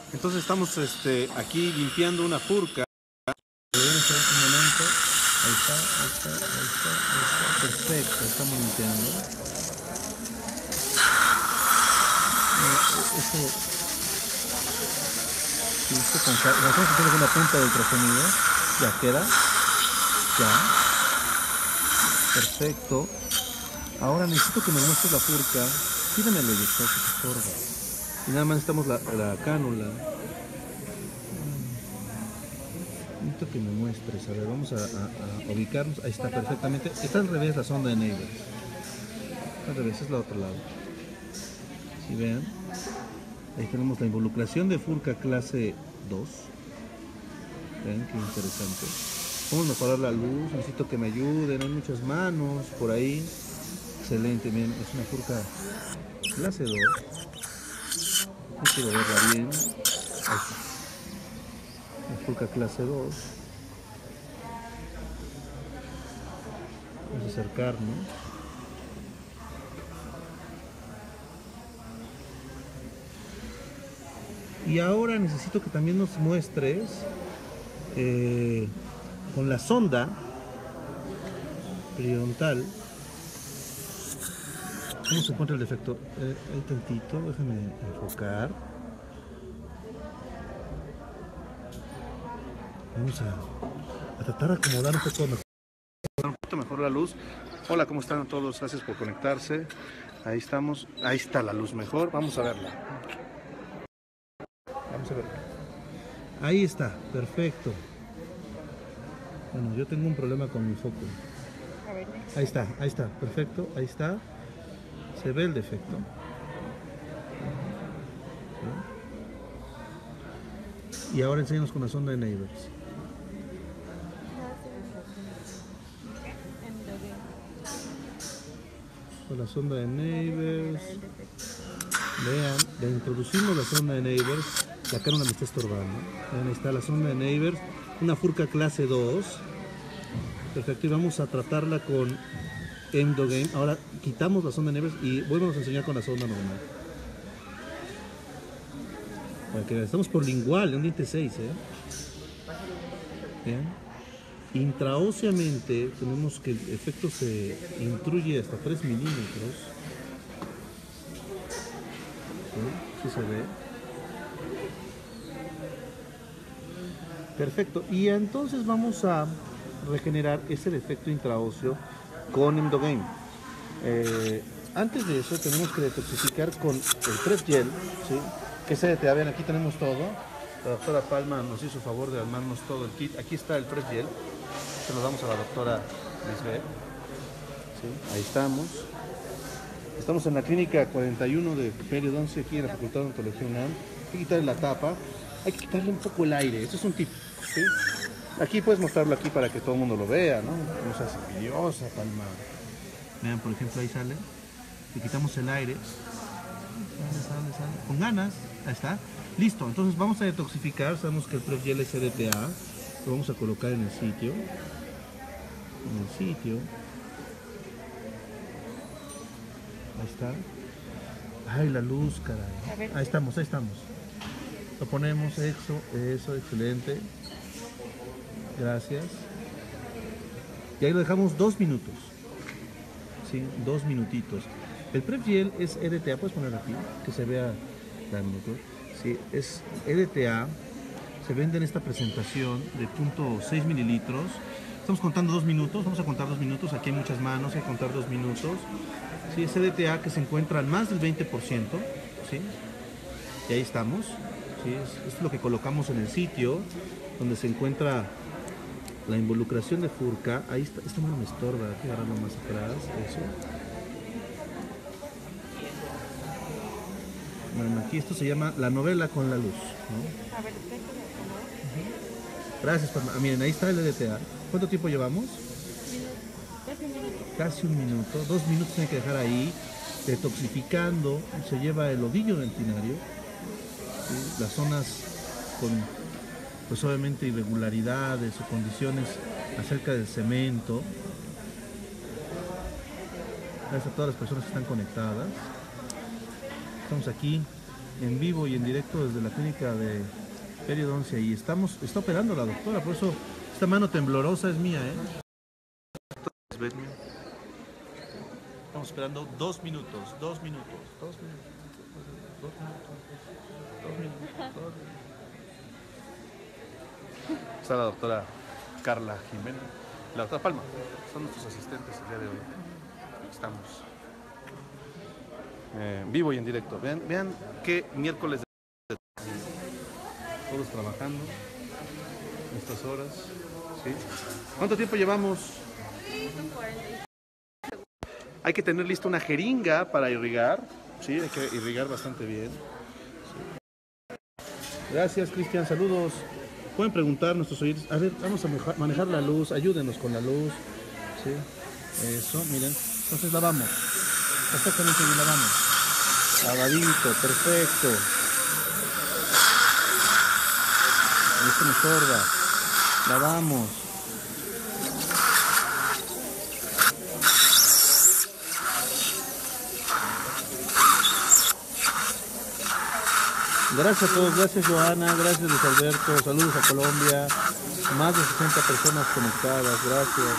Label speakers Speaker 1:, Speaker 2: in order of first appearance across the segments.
Speaker 1: Entonces estamos aquí limpiando una furca. Un momento. Ahí está, ahí está, ahí está, ahí está. Perfecto, estamos limpiando. Vamos a tener una punta de ultrasonido. Ya queda. Ya. Perfecto. Ahora necesito que me muestres la furca. Pídeme el eyector que te estorba. Y nada más necesitamos la cánula. Necesito que me muestres. A ver, vamos a ubicarnos. Ahí está, perfectamente. Está al revés la sonda de Neighbors. Al revés, es la otro lado. Si vean. Ahí tenemos la involucración de furca clase 2. Vean qué interesante. Vamos a mejorar la luz. Necesito que me ayuden. Hay muchas manos por ahí. Excelente, bien. Es una furca clase 2. No quiero verla bien. Ahí está. Una furca clase 2. Vamos a acercarnos. Y ahora necesito que también nos muestres con la sonda periodontal cómo se encuentra el defecto. Ahí tantito, déjame enfocar. Vamos a tratar de acomodar un poco mejor la luz. Hola, ¿cómo están todos? Gracias por conectarse. Ahí estamos. Ahí está la luz mejor. Vamos a verla. Vamos a verla. Ahí está, perfecto. Bueno, yo tengo un problema con mi foco. Ahí está, perfecto. Ahí está. Se ve el defecto. Y ahora enséñanos con la sonda de Neighbors. Con la sonda de Neighbors. Vean, le introducimos la sonda de Neighbors. La cánula me está estorbando. Vean, ahí está la sonda de Neighbors. Una furca clase 2. Perfecto, y vamos a tratarla con Endogame. Ahora quitamos la sonda de Neighbors y volvemos a enseñar con la sonda normal. Para que vean, estamos por lingual, un diente 6, Vean. Intraóseamente tenemos que el efecto se intruye hasta 3 milímetros. ¿Sí se ve? Perfecto. Y entonces vamos a regenerar ese defecto intraóseo con Endogame. Antes de eso tenemos que detoxificar con el Prep Gel, ¿sí? Que es EDTA. Vean, aquí tenemos todo. La doctora Palma nos hizo favor de armarnos todo el kit. Aquí está el Prep Gel. Se lo damos a la doctora Lisbeth. ¿Sí? Ahí estamos. Estamos en la clínica 41 de periodoncia, aquí en la Facultad de Odontología UNAM. Hay que quitarle la tapa. Hay que quitarle un poco el aire. Este es un tip. ¿Sí? Aquí puedes mostrarlo aquí para que todo el mundo lo vea, ¿no? No seas envidiosa, Palma. Vean, por ejemplo, ahí sale. Le quitamos el aire. Sale. Con ganas. Ahí está. Listo. Entonces vamos a detoxificar. Sabemos que el Prep Gel es EDTA. Lo vamos a colocar en el sitio. Ahí está. Ay, la luz, caray. Ahí estamos. Lo ponemos, eso, excelente. Gracias. Y ahí lo dejamos 2 minutos. Sí, 2 minutitos. El Prep Gel es EDTA, puedes poner aquí, que se vea la minuto. Sí, es EDTA. Se vende en esta presentación de 0.6 mililitros. Estamos contando 2 minutos, vamos a contar 2 minutos. Aquí hay muchas manos, hay que contar 2 minutos. Sí, es EDTA que se encuentra al más del 20%. ¿Sí? Y ahí estamos. ¿Sí? Es lo que colocamos en el sitio donde se encuentra la involucración de furca. Ahí está, esta mano me estorba, hay que agarrarlo más atrás. Eso. Bueno, aquí esto se llama la novela con la luz, ¿no? A ver, gracias, Palma. Miren, ahí está el EDTA. ¿Cuánto tiempo llevamos? Casi un minuto. 2 minutos hay que dejar ahí, detoxificando. Se lleva el ovillo dentinario, ¿sí? Las zonas con, pues obviamente, irregularidades o condiciones acerca del cemento. Gracias a todas las personas que están conectadas. Estamos aquí en vivo y en directo desde la clínica de periodoncia y está operando la doctora, por eso esta mano temblorosa es mía, ¿eh? Estamos esperando 2 minutos, 2 minutos, 2 minutos, 2 minutos, 2 minutos, 2 minutos. Está la doctora Carla Jiménez, la doctora Palma, son nuestros asistentes el día de hoy. Estamos vivo y en directo. Vean qué miércoles de todos trabajando en estas horas. ¿Sí? ¿Cuánto tiempo llevamos? Hay que tener lista una jeringa para irrigar. Sí, hay que irrigar bastante bien. Sí. Gracias, Cristian. Saludos. Pueden preguntar nuestros oyentes. A ver, vamos a manejar la luz. Ayúdenos con la luz. Sí. Eso, miren. Entonces lavamos. Perfectamente bien lavamos. Lavadito, perfecto. Esto me estorba. Lavamos. Gracias a todos, gracias Joana, gracias Luis Alberto, saludos a Colombia, más de 60 personas conectadas, gracias.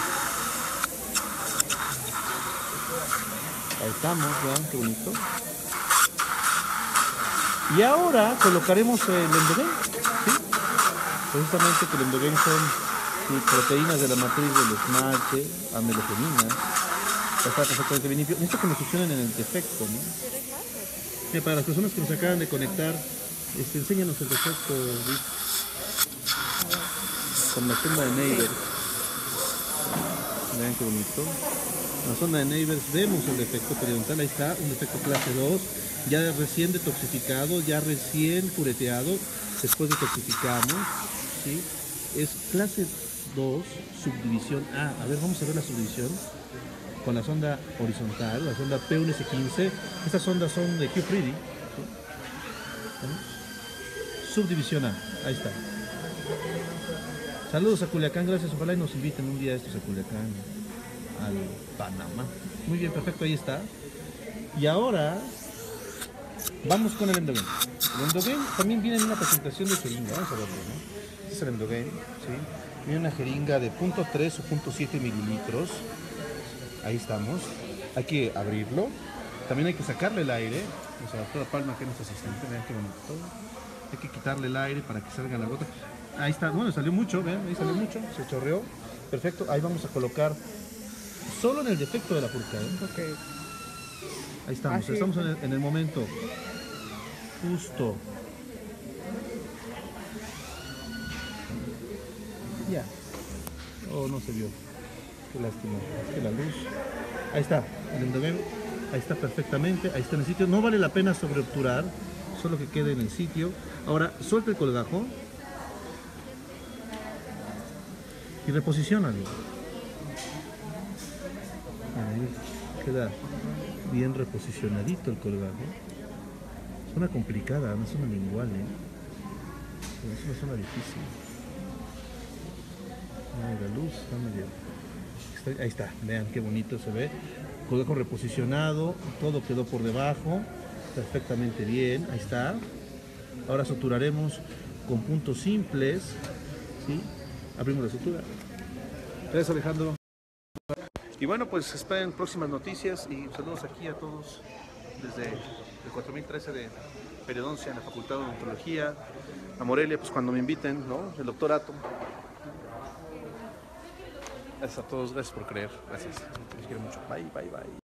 Speaker 1: Ahí estamos, vean qué bonito. Y ahora colocaremos el endogen, ¿sí? Precisamente que el endogen son proteínas de la matriz del esmalte, amelogenina. Está perfectamente bien limpio. Necesito que me funcionen en el defecto, ¿no? Para las personas que nos acaban de conectar, enséñanos el defecto, Vic, con la sonda de Neighbors. Vean qué bonito. En la sonda de Neighbors vemos el defecto periodontal. Ahí está, un defecto clase 2, ya recién detoxificado, ya recién pureteado, después detoxificamos, ¿sí? Es clase 2, subdivisión A. A ver, vamos a ver la subdivisión con la sonda horizontal, la sonda P1S15. Estas sondas son de Q-Freedy. ¿Sí? Subdivisión A, ahí está. Saludos a Culiacán, gracias. Ojalá y nos inviten un día a estos a Culiacán, al Panamá. Muy bien, perfecto, ahí está. Y ahora vamos con el endogen. El endogen también viene en una presentación de jeringa, vamos a verlo, ¿no? Este es el endogen, ¿sí? Viene una jeringa de 0.3 o 0.7 mililitros. Ahí estamos. Hay que abrirlo. También hay que sacarle el aire. O sea, la doctora Palma, que es nuestra asistente, vean qué bonito. Hay que quitarle el aire para que salga la gota. Ahí está, bueno, salió mucho, vean, ahí salió mucho, se chorreó. Perfecto, ahí vamos a colocar solo en el defecto de la purca, ¿eh?
Speaker 2: Okay.
Speaker 1: Ahí estamos, estamos en el momento justo. Ya. Oh, no se vio. Qué lástima, es que la luz. Ahí está, el endogen, ahí está perfectamente, ahí está en el sitio. No vale la pena sobreobturar, solo que quede en el sitio. Ahora, suelta el colgajo y reposiciónalo. Ahí queda bien reposicionadito el colgajo. Suena complicada, no suena igual, pero es una zona difícil. La luz está medio... Ahí está, vean qué bonito se ve. Colgajo reposicionado, todo quedó por debajo, perfectamente bien, ahí está. Ahora suturaremos con puntos simples, ¿sí? Abrimos la sutura. Gracias, Alejandro. Y bueno, pues esperen próximas noticias y saludos aquí a todos desde el 4013 de periodoncia en la Facultad de Odontología, a Morelia, pues cuando me inviten, ¿no? El doctorato. Gracias a todos, gracias por creer, gracias. Les quiero mucho. Bye, bye, bye.